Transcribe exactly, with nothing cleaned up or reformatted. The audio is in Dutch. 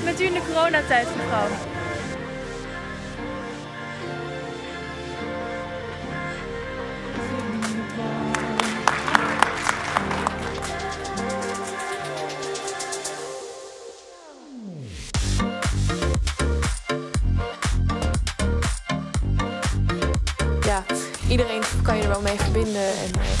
het met u in de coronatijd, mevrouw? Ja, iedereen kan je er wel mee verbinden. En, uh,